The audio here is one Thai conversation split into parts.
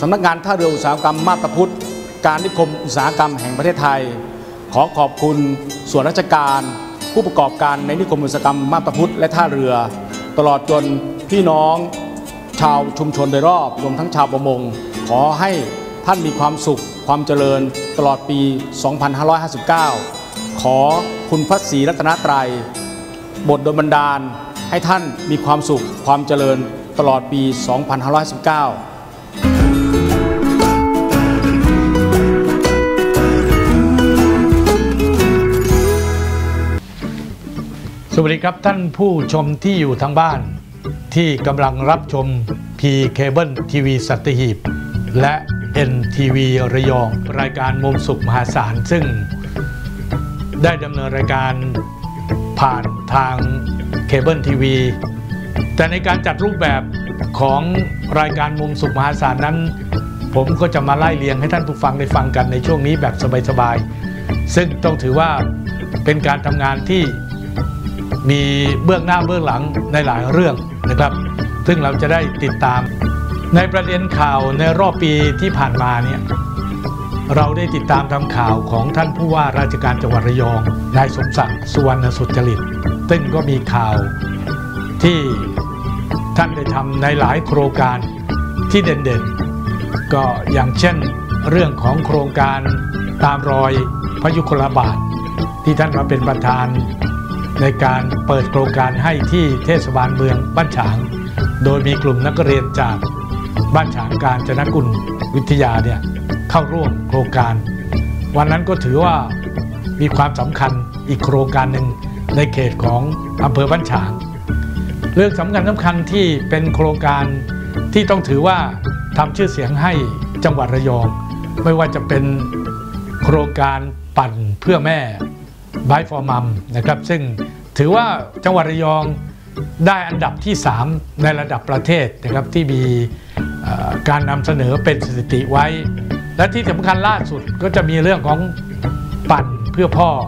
ำนักงานท่าเรืออุตสาหกรรมมาบตาพุธการนิคมอุตสาหกรรมแห่งประเทศไทยขอขอบคุณส่วนราชการผู้ประกอบการในนิคมอุตสาหกรรมมาบตาพุธและท่าเรือตลอดจนพี่น้องชาวชุมชนโดยรอบรวมทั้งชาวประมงขอให้ท่านมีความสุขความเจริญตลอดปี 2559 ขอคุณพระศรีรัตนตรัยบทโดนบันดาลให้ท่านมีความสุขความเจริญตลอดปี 2519 สวัสดีครับท่านผู้ชมที่อยู่ทางบ้านที่กำลังรับชม P Cable TV สัตหีบและ NTV ระยองรายการมุมสุขมหาศาลซึ่งได้ดำเนินรายการผ่านทางเคเบิลทีวีแต่ในการจัดรูปแบบของรายการมุมสุขมหาศาลนั้นผมก็จะมาไล่เรียงให้ท่านผู้ฟังได้ฟังกันในช่วงนี้แบบสบายๆซึ่งต้องถือว่าเป็นการทำงานที่มีเบื้องหน้าเบื้องหลังในหลายเรื่องนะครับซึ่งเราจะได้ติดตามในประเด็นข่าวในรอบปีที่ผ่านมาเนี่ยเราได้ติดตามทำข่าวของท่านผู้ว่าราชการจังหวัดระยองนายสมศักดิ์สุวรรณสุจริตซึ่งก็มีข่าวที่ท่านได้ทำในหลายโครงการที่เด่นๆก็อย่างเช่นเรื่องของโครงการตามรอยพระยุคลบาทที่ท่านมาเป็นประธานในการเปิดโครงการให้ที่เทศบาลเมืองบ้านฉางโดยมีกลุ่มนักเรียนจากบ้านฉางกาญจนกุลวิทยาเนี่ยเข้าร่วมโครงการวันนั้นก็ถือว่ามีความสำคัญอีกโครงการหนึ่งในเขตของอำเภอบ้านฉางเรื่องสำคัญที่เป็นโครงการที่ต้องถือว่าทำชื่อเสียงให้จังหวัดระยองไม่ว่าจะเป็นโครงการปั่นเพื่อแม่Bike for Mom นะครับซึ่งถือว่าจังหวัดระยองได้อันดับที่3ในระดับประเทศนะครับที่มีการนำเสนอเป็นสถิติไว้และที่สำคัญล่าสุดก็จะมีเรื่องของปั่นเพื่อพ่อ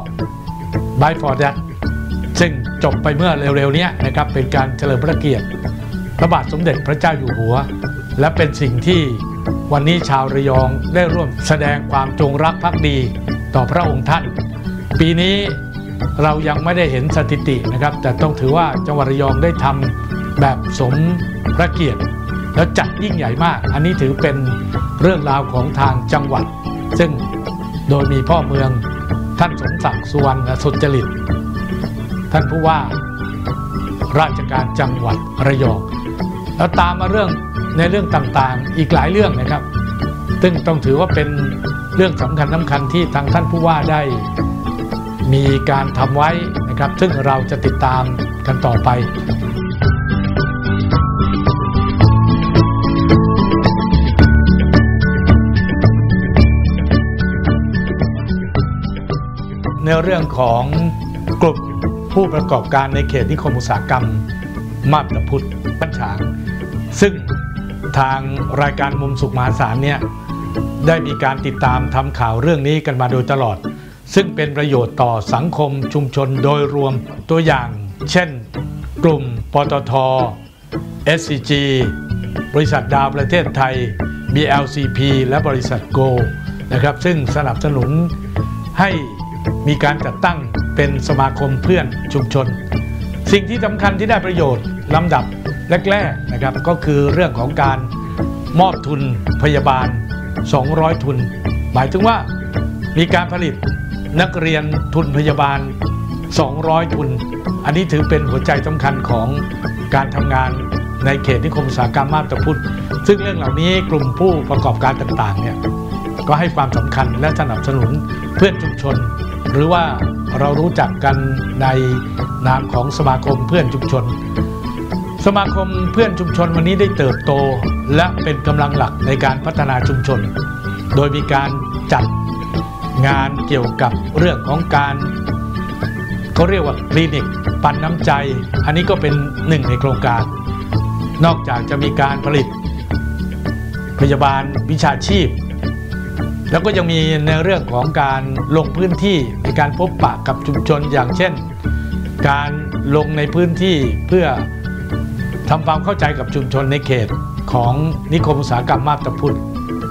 Bike for Dad ซึ่งจบไปเมื่อเร็วๆนี้นะครับเป็นการเฉลิมพระเกียรติพระบาทสมเด็จพระเจ้าอยู่หัวและเป็นสิ่งที่วันนี้ชาวระยองได้ร่วมแสดงความจงรักภักดีต่อพระองค์ท่านปีนี้เรายังไม่ได้เห็นสถิตินะครับแต่ต้องถือว่าจังหวัดระยองได้ทำแบบสมพระเกียรติแล้วจัดยิ่งใหญ่มากอันนี้ถือเป็นเรื่องราวของทางจังหวัดซึ่งโดยมีพ่อเมืองท่านสมศักดิ์สุวรรณสุจริตท่านผู้ว่าราชการจังหวัดระยองแล้วตามมาเรื่องต่างๆอีกหลายเรื่องนะครับซึ่งต้องถือว่าเป็นเรื่องสำคัญที่ทางท่านผู้ว่าได้มีการทำไว้นะครับซึ่งเราจะติดตามกันต่อไปในเรื่องของกลุ่มผู้ประกอบการในเขตนิคมอุตสาหกรรมมาบตาพุธบ้านฉางซึ่งทางรายการมุมสุขมหาศาลเนี่ยได้มีการติดตามทำข่าวเรื่องนี้กันมาโดยตลอดซึ่งเป็นประโยชน์ต่อสังคมชุมชนโดยรวมตัวอย่างเช่นกลุ่มปตท. SCG บริษัทดาวประเทศไทย BLCP และบริษัท Go นะครับซึ่งสนับสนุนให้มีการจัดตั้งเป็นสมาคมเพื่อนชุมชนสิ่งที่สำคัญที่ได้ประโยชน์ลำดับแรกๆนะครับก็คือเรื่องของการมอบทุนพยาบาล200ทุนหมายถึงว่ามีการผลิตนักเรียนทุนพยาบาล200ทุนอันนี้ถือเป็นหัวใจสำคัญของการทำงานในเขตนิคมอุตสาหกรรมมาบตาพุธซึ่งเรื่องเหล่านี้กลุ่มผู้ประกอบการต่างๆเนี่ยก็ให้ความสำคัญและสนับสนุนเพื่อนชุมชนหรือว่าเรารู้จักกันในนามของสมาคมเพื่อนชุมชนสมาคมเพื่อนชุมชนวันนี้ได้เติบโตและเป็นกำลังหลักในการพัฒนาชุมชนโดยมีการจัดงานเกี่ยวกับเรื่องของการเขาเรียกว่าคลินิกปันน้ำใจอันนี้ก็เป็นหนึ่งในโครงการนอกจากจะมีการผลิตพยาบาลวิชาชีพแล้วก็ยังมีในเรื่องของการลงพื้นที่ในการพบปะกับชุมชนอย่างเช่นการลงในพื้นที่เพื่อทำความเข้าใจกับชุมชนในเขตของนิคมอุตสาหกรรมมาบตาพุธ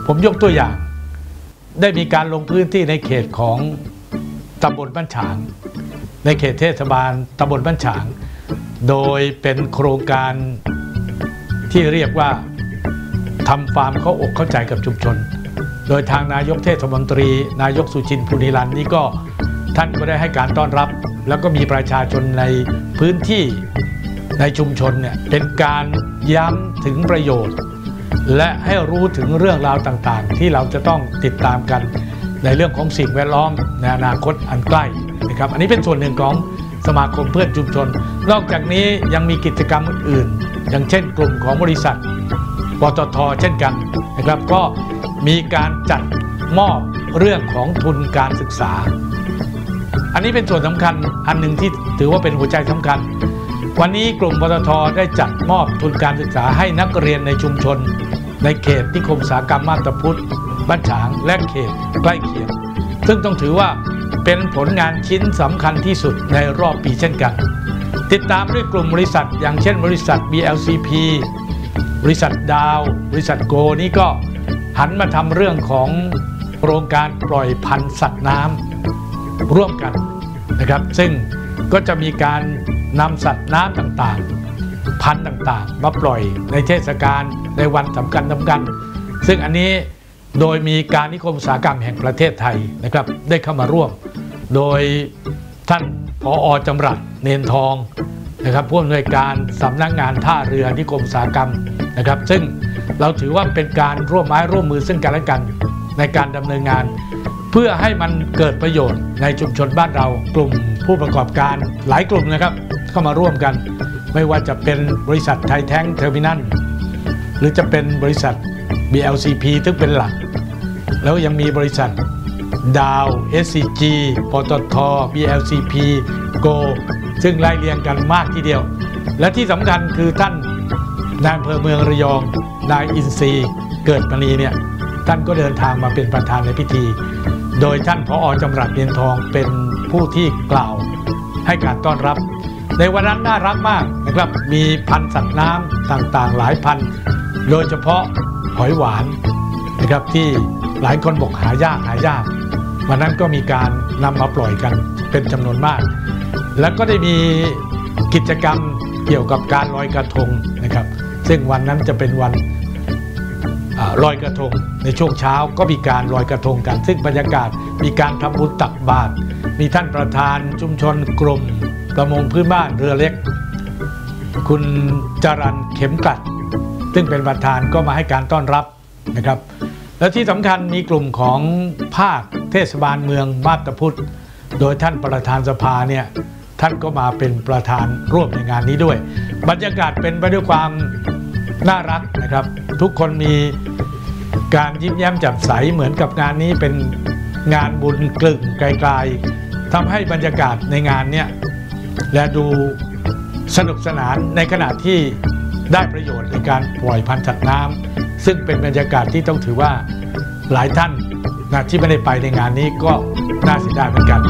ผมยกตัวอย่างได้มีการลงพื้นที่ในเขตของตำบลบ้านฉางในเขตเทศบาลตำบลบ้านฉางโดยเป็นโครงการที่เรียกว่าทำฟาร์มเข้าอกเข้าใจกับชุมชนโดยทางนายกเทศมนตรีนายกสุชินต์ ภูนิรันดร์นี่ก็ท่านก็ได้ให้การต้อนรับแล้วก็มีประชาชนในพื้นที่ในชุมชนเนี่ยเป็นการย้ำถึงประโยชน์และให้รู้ถึงเรื่องราวต่างๆที่เราจะต้องติดตามกันในเรื่องของสิ่งแวดล้อมในอนาคตอันใกล้นะครับอันนี้เป็นส่วนหนึ่งของสมาคมเพื่อนชุมชนนอกจากนี้ยังมีกิจกรรมอื่นๆอย่างเช่นกลุ่มของบริษัทปตท.เช่นกันนะครับก็มีการจัดมอบเรื่องของทุนการศึกษาอันนี้เป็นส่วนสำคัญอันหนึ่งที่ถือว่าเป็นหัวใจสำคัญวันนี้กลุ่มปตท.ได้จัดมอบทุนการศึกษาให้นักเรียนในชุมชนในเขตนิคมอุตสาหกรรมมาบตาพุธบ้านฉางและเขตใกล้เคียงซึ่งต้องถือว่าเป็นผลงานชิ้นสำคัญที่สุดในรอบปีเช่นกันติดตามด้วยกลุ่มบริษัทอย่างเช่นบริษัท BLCP บริษัทดาวบริษัทโกนี่ก็หันมาทำเรื่องของโครงการปล่อยพันธุ์สัตว์น้ำร่วมกันนะครับซึ่งก็จะมีการนำสัตว์น้ำต่างๆพันธุ์ต่างๆมาปล่อยในเทศกาลในวันสำคัญซึ่งอันนี้โดยมีการนิคมอุตสาหกรรมแห่งประเทศไทยนะครับได้เข้ามาร่วมโดยท่านผอ.จำรัดเนนทองนะครับผู้อำนวยการสำนักงานท่าเรือนิคมอุตสาหกรรมนะครับซึ่งเราถือว่าเป็นการร่วมไม้ร่วมมือซึ่งกันและกันในการดำเนินงานเพื่อให้มันเกิดประโยชน์ในชุมชนบ้านเรากลุ่มผู้ประกอบการหลายกลุ่มนะครับเข้ามาร่วมกันไม่ว่าจะเป็นบริษัทไทยแท้งเทอร์มินัลหรือจะเป็นบริษัท BLCP ซึ่งเป็นหลักแล้วยังมีบริษัทดาว SCG ปตท. BLCP Go ซึ่งไล่เรียงกันมากทีเดียวและที่สำคัญคือท่านนายอำเภอเมืองระยองนายอินทรีย์เกิดมณีเนี่ยท่านก็เดินทางมาเป็นประธานในพิธีโดยท่านผอ.จำรัดเนียนทองเป็นผู้ที่กล่าวให้การต้อนรับในวันนั้นน่ารักมากนะครับมีพันธุ์สัตว์น้ำต่างๆหลายพันธุ์โดยเฉพาะหอยหวานนะครับที่หลายคนบอกหายากวันนั้นก็มีการนำมาปล่อยกันเป็นจำนวนมากแล้วก็ได้มีกิจกรรมเกี่ยวกับการลอยกระทงนะครับซึ่งวันนั้นจะเป็นวันลอยกระทงในช่วงเช้าก็มีการลอยกระทงกันซึ่งบรรยากาศมีการทำบุญตักบาตรมีท่านประธานชุมชนกลุ่มประมงพื้นบ้านเรือเล็กคุณจรัญเข็มกลัดซึ่งเป็นประธานก็มาให้การต้อนรับนะครับและที่สำคัญมีกลุ่มของภาคเทศบาลเมืองมาบตาพุธโดยท่านประธานสภาเนี่ยท่านก็มาเป็นประธานร่วมในงานนี้ด้วยบรรยากาศเป็นไปด้วยความน่ารักนะครับทุกคนมีการยิ้มแย้มแจ่มใสเหมือนกับงานนี้เป็นงานบุญกลึ่งไกลๆทำให้บรรยากาศในงานเนี่ยและดูสนุกสนานในขณะที่ได้ประโยชน์ในการปล่อยพันธุ์สัตว์น้ำซึ่งเป็นบรรยากาศที่ต้องถือว่าหลายท่านที่ไม่ได้ไปในงานนี้ก็น่าเสียดายเหมือนกัน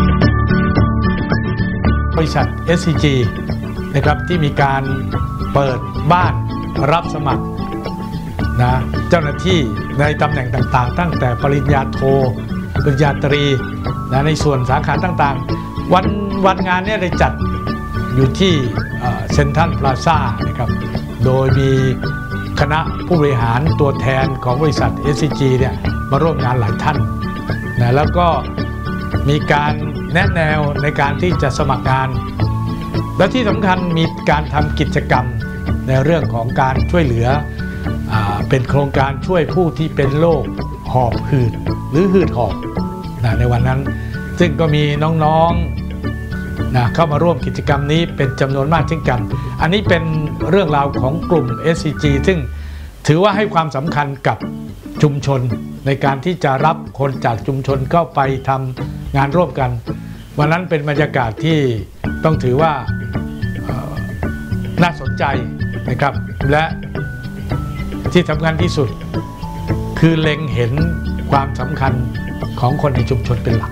บริษัท SCG นะครับที่มีการเปิดบ้านรับสมัครเจ้าหน้าที่ในตำแหน่งต่างๆตั้งแต่ปริญญาโทปริญญาตรีในส่วนสาขาต่างๆวันงานนี้ได้จัดอยู่ที่เซ็นทรัลพลาซ่านะครับโดยมีคณะผู้บริหารตัวแทนของบริษัท SCG เนี่ยมาร่วมงานหลายท่านแล้วก็มีการแนะแนวในการที่จะสมัครงานและที่สำคัญมีการทำกิจกรรมในเรื่องของการช่วยเหลือเป็นโครงการช่วยผู้ที่เป็นโรคหอบหืดหรือหืดหอบในวันนั้นซึ่งก็มีน้องๆเข้ามาร่วมกิจกรรมนี้เป็นจำนวนมากเช่นกันอันนี้เป็นเรื่องราวของกลุ่ม SCG ซึ่งถือว่าให้ความสำคัญกับชุมชนในการที่จะรับคนจากชุมชนเข้าไปทำงานร่วมกันวันนั้นเป็นบรรยากาศที่ต้องถือว่าน่าสนใจนะครับและที่สำคัญที่สุดคือเล็งเห็นความสำคัญของคนในชุมชนเป็นหลัก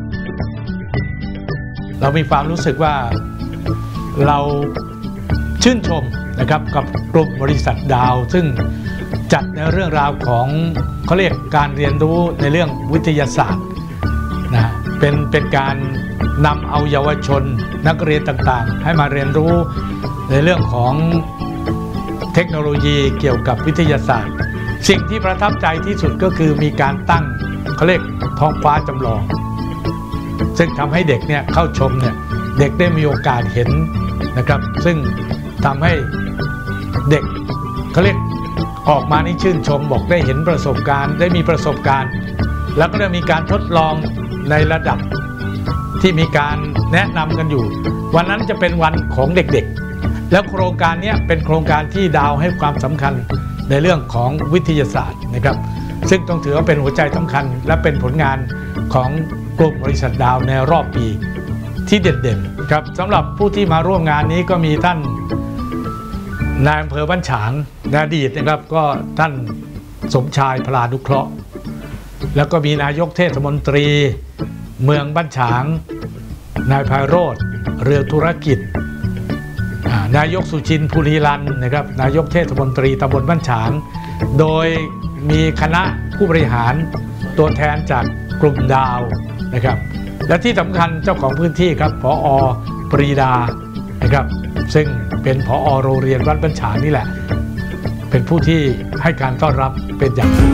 เรามีความรู้สึกว่าเราชื่นชมนะครับกับกลุ่มบริษัทดาวซึ่งจัดในเรื่องราวของเขาเรียกการเรียนรู้ในเรื่องวิทยาศาสตร์นะเป็นการนำเอาเยาวชนนักเรียนต่างๆให้มาเรียนรู้ในเรื่องของเทคโนโลยีเกี่ยวกับวิทยาศาสตร์สิ่งที่ประทับใจที่สุดก็คือมีการตั้งเขาเรียกท้องฟ้าจำลองซึ่งทำให้เด็กเนี่ยเข้าชมเนี่ยเด็กได้มีโอกาสเห็นนะครับซึ่งทำให้เด็กเขาเรียกออกมานี่ชื่นชมบอกได้เห็นประสบการณ์ได้มีประสบการณ์แล้วก็ได้มีการทดลองในระดับที่มีการแนะนำกันอยู่วันนั้นจะเป็นวันของเด็กๆแล้วโครงการนี้เป็นโครงการที่ดาวให้ความสำคัญในเรื่องของวิทยาศาสตร์นะครับซึ่งต้องถือว่าเป็นหัวใจสำคัญและเป็นผลงานของกลุ่มบริษัทดาวในรอบปีที่เด่นๆครับสำหรับผู้ที่มาร่วมงานนี้ก็มีท่านนายอำเภอบ้านฉางในอดีตนะครับก็ท่านสมชายพลานุเคราะห์แล้วก็มีนายกเทศมนตรีเมืองบ้านฉางนายไพโรจน์เรืองธุรกิจนายกสุชินต์ภูริรันนะครับนายกเทศมนตรีตำบลบ้านฉางโดยมีคณะผู้บริหารตัวแทนจากกลุ่มดาวนะครับและที่สำคัญเจ้าของพื้นที่ครับผอ.ปรีดานะครับซึ่งเป็นผอ.โรงเรียนวัดบ้านฉางนี่แหละเป็นผู้ที่ให้การต้อนรับเป็นอย่างดี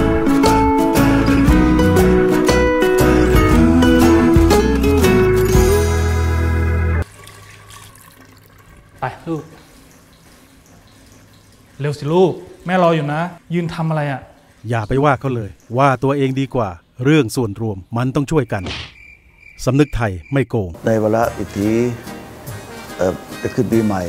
ไปลูกเร็วสิลูกแม่รออยู่นะยืนทำอะไรอ่ะอย่าไปว่าเขาเลยว่าตัวเองดีกว่าเรื่องส่วนรวมมันต้องช่วยกันสำนึกไทยไม่โกงในวาระพิธีจะขึ้นปีใหม่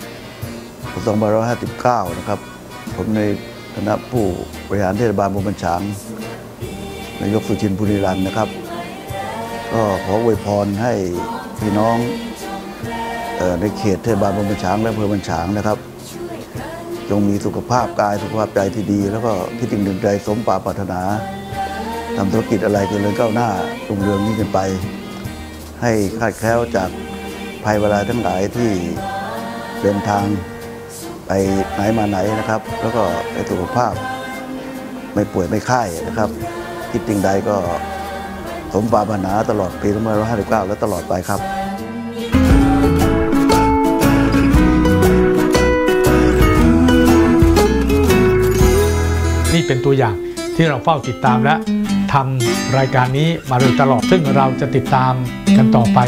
2559นะครับผมในฐานะผู้บริหารเทศบาลบ้านฉางนายกสุชินต์ภูริรันนะครับก็ขออวยพรให้พี่น้องในเขตเทศบาลบ้านฉางและอำเภอบ้านฉางนะครับจงมีสุขภาพกายสุขภาพใจที่ดีแล้วก็คิดถึงดึงใจสมปรารถนาทำธุรกิจอะไรเจริญก้าวหน้ารุ่งเรืองยิ่งขึ้นไปให้คลาดแคล้วจากภัยเวลาทั้งหลายที่เดินทางไปไหนมาไหนนะครับแล้วก็ในสุขภาพไม่ป่วยไม่ไข้นะครับคิดสิ่งใดก็สมปรารถนาตลอดปี2559และตลอดไปครับนี่เป็นตัวอย่างที่เราเฝ้าติดตามและทำรายการนี้มาโดยตลอดซึ่งเราจะติดตามกันต่อไป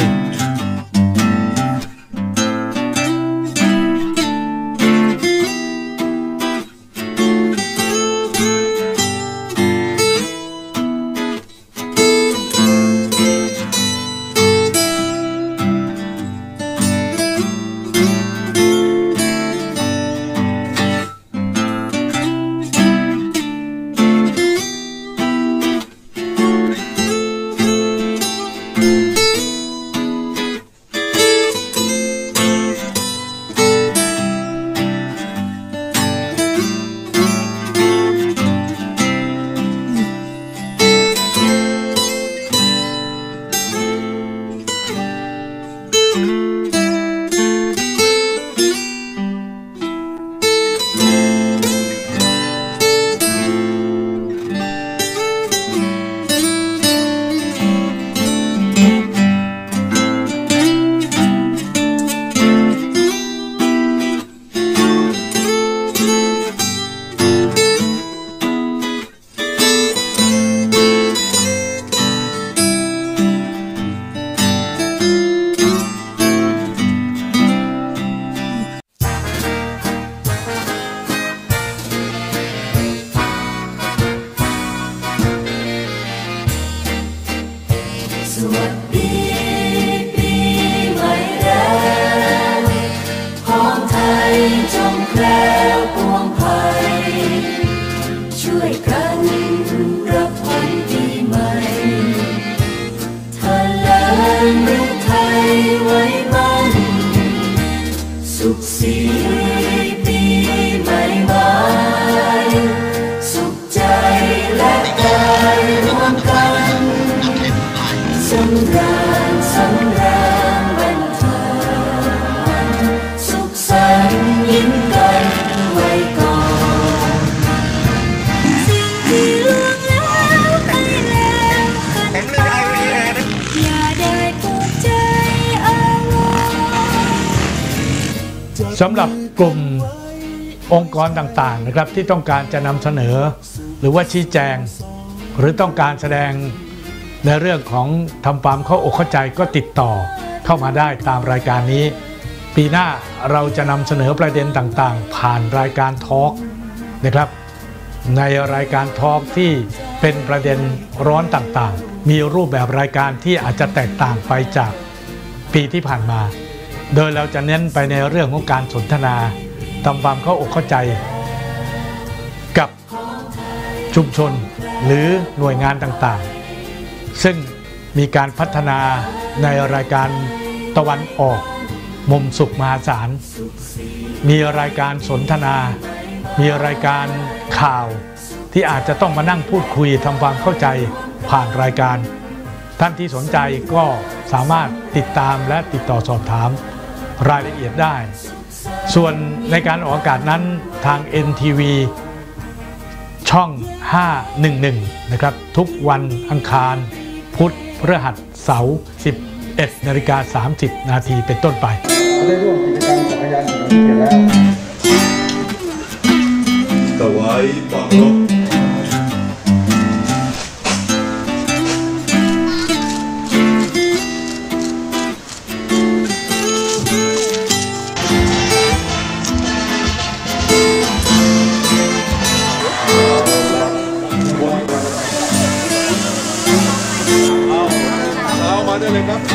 สำหรับกลุ่มองค์กรต่างๆนะครับที่ต้องการจะนำเสนอหรือว่าชี้แจงหรือต้องการแสดงในเรื่องของทำความเข้าอกเข้าใจก็ติดต่อเข้ามาได้ตามรายการนี้ปีหน้าเราจะนำเสนอประเด็นต่างๆผ่านรายการทอล์กนะครับในรายการทอล์กที่เป็นประเด็นร้อนต่างๆมีรูปแบบรายการที่อาจจะแตกต่างไปจากปีที่ผ่านมาโดยเราจะเน้นไปในเรื่องของการสนทนาทำความเข้าอกเข้าใจกับชุมชนหรือหน่วยงานต่างๆซึ่งมีการพัฒนาในรายการตะวันออกมุมสุขมหาศาลมีรายการสนทนามีรายการข่าวที่อาจจะต้องมานั่งพูดคุยทำความเข้าใจผ่านรายการท่านที่สนใจก็สามารถติดตามและติดต่อสอบถามรายละเอียดได้ส่วนในการออกอากาศนั้นทาง NTV ช่อง 511 นะครับทุกวันอังคารพุธพฤหัสเสาร์ 11:30 นาทีเป็นต้นไปได้ร่วมกิจกรรมจักรยานเสร็จแล้วถวายความเคารพมาได้เลยครับ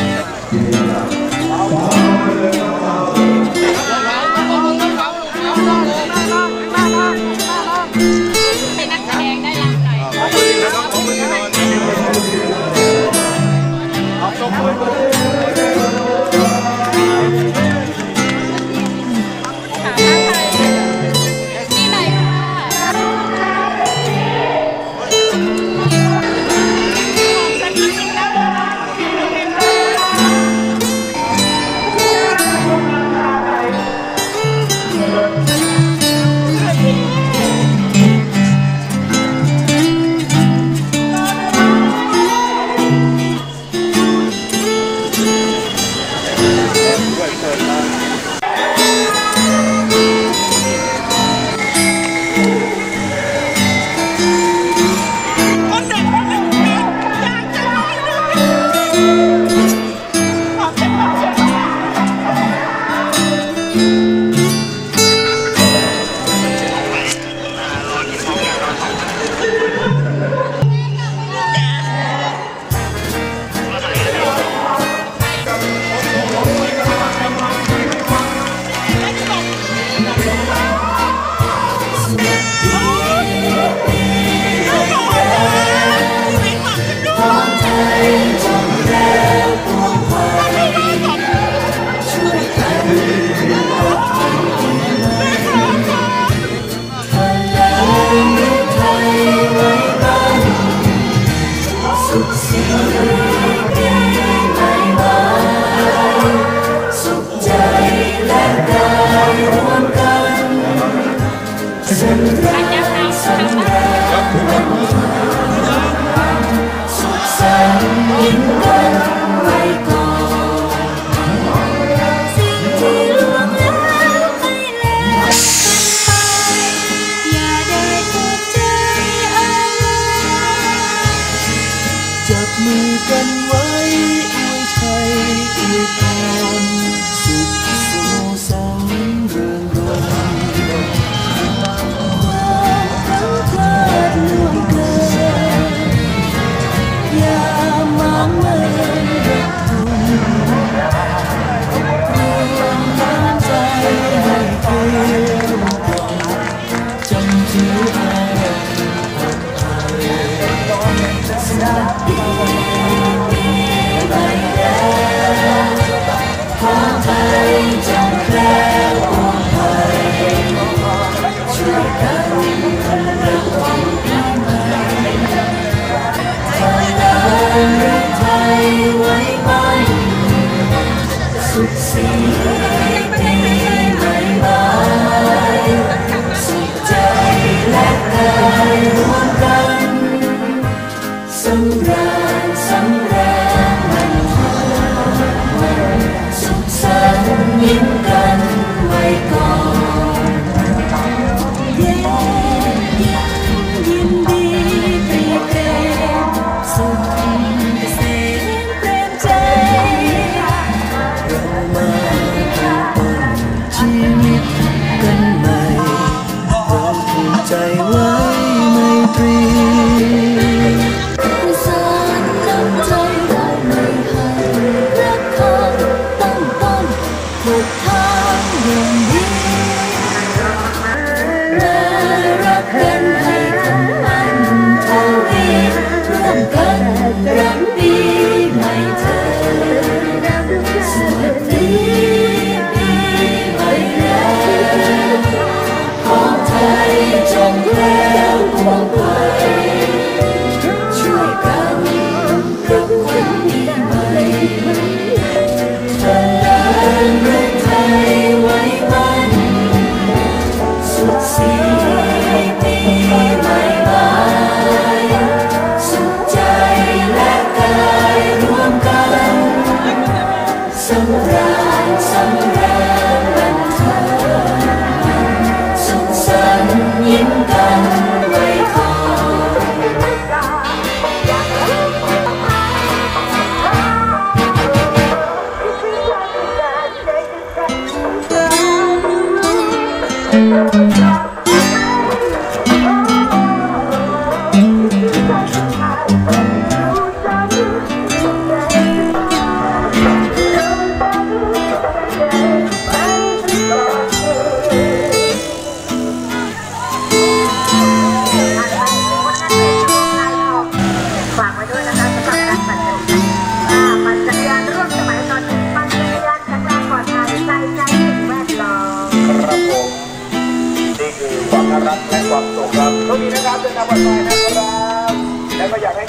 ยิ้มกันไว้ก่อนความสุขครับตรงนี้นะครับจะนำวันไปนะครับแล้วก็อยากให้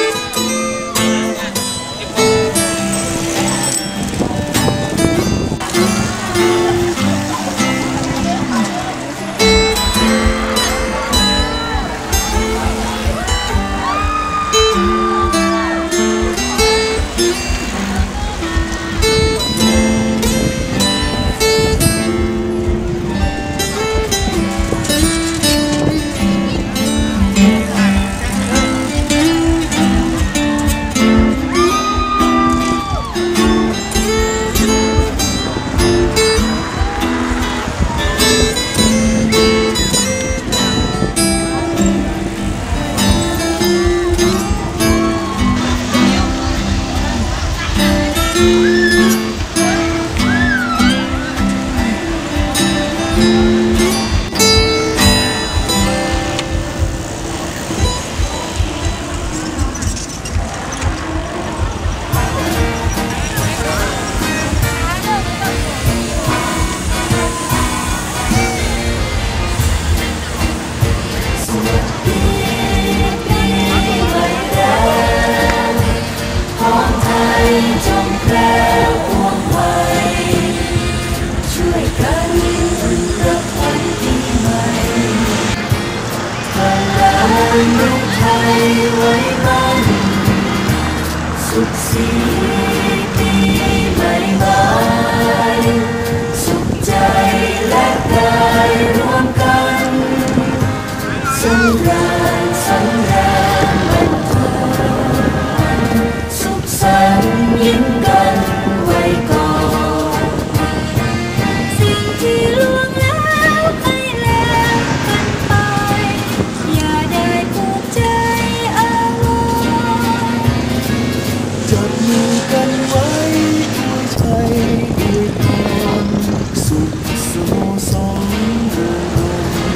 สุขสีปีใหม่มาสุขใจและกายรวมกันสำราญสำราญบันเทิงสุขสันต์ยิ้มกันไว้ก่อนสิ่งที่ล่วงแล้วให้แล้วกันไปอย่าได้ผูกใจอาวรณ์จับมือกันไว้ด้วยใจด้วยพรสุขสโมสรเรืองรม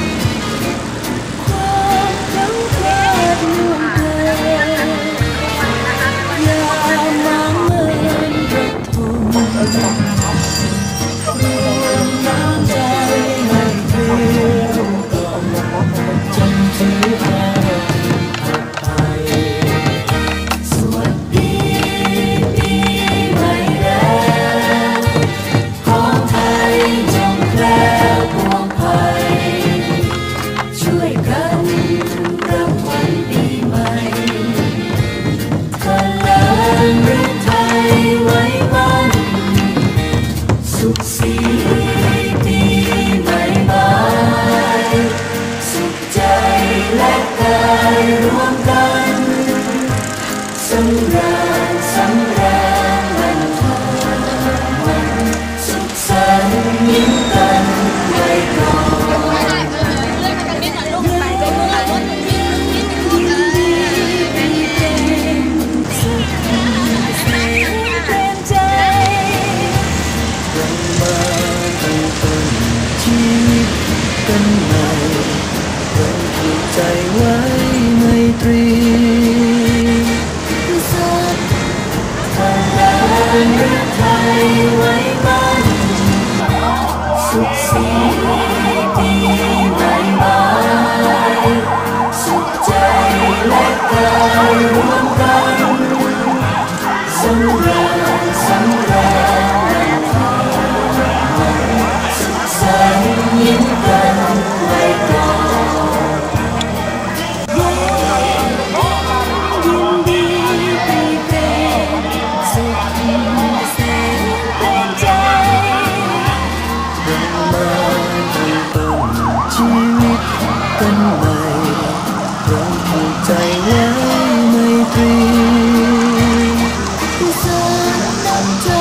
ความรักแท้ล่วงเกินอย่ามาเมินระทมรวมน้ำใจให้เพียงจำถืออารมณ์ผัดไปสวัสดีปีใหม่แล้วของไทยจงแคล้วปวงภัยช่วยกันรับวันปีใหม่เจริญฤทัยไว้มันสุขสีปีใหม่มาสุขใจและกายรวมกันสำราญสำราญบันเทิงสุขสันต์ยิ้มกันไว้ก่อนสุขเสียงเพลงใจเรามาตั้งต้นชีวิตกันใหม่เราผูกใจไว้ไมตรีสักทางฤทัยไว้มันสุขสีปีใหม่มาสุขใจและกายรวมกันสำราญสำราญสุขสันต์ยิ้มกันไว้ก่อนยินดีปีเป็นสุขเสียงเพลงใจเรามาตั้งต้นชีวิตกันใหม่เราผูกใจไว้ไมตรีสร้างน้ำใจ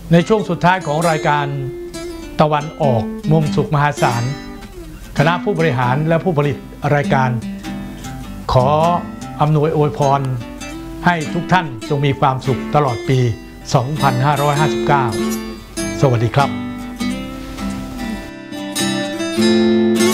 ในช่วงสุดท้ายของรายการตะวันออกมุมสุขมหาศาลคณะผู้บริหารและผู้ผลิตรายการขออำนวยอวยพรให้ทุกท่านจงมีความสุขตลอดปี 2559 สวัสดีครับ